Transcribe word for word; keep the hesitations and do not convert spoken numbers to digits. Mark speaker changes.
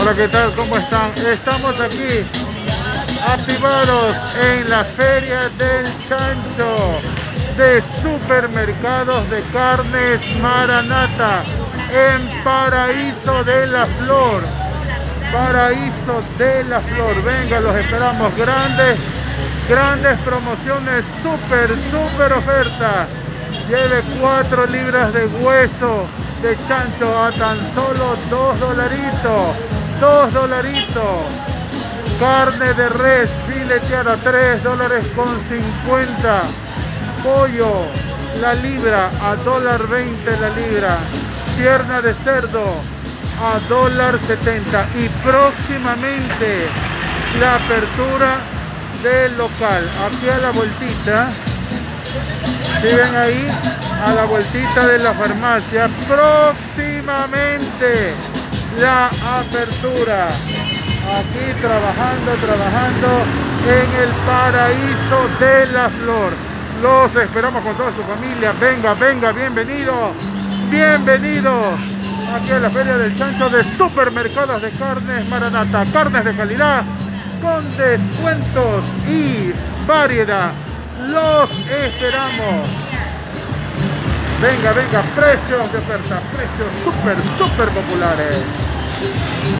Speaker 1: Hola, ¿qué tal? ¿Cómo están? Estamos aquí activados en la Feria del Chancho de Supermercados de Carnes Maranata en Paraíso de la Flor. Paraíso de la Flor. Venga, los esperamos. Grandes, grandes promociones, súper, súper oferta. Lleve cuatro libras de hueso de chancho a tan solo dos dolaritos. dos dolaritos. Carne de res fileteada, tres dólares con cincuenta. Pollo, la libra a dólar veinte la libra. Pierna de cerdo a dólar setenta. Y próximamente la apertura del local. Aquí a la vueltita. Si ven ahí, a la vueltita de la farmacia, próximamente la apertura. Aquí trabajando, trabajando en el Paraíso de la Flor. Los esperamos con toda su familia. Venga, venga, bienvenido, bienvenido aquí a la Feria del Chancho de Supermercados de Carnes Maranata. Carnes de calidad con descuentos y variedad. Los esperamos. Venga, venga, precios de oferta, precios súper, súper populares.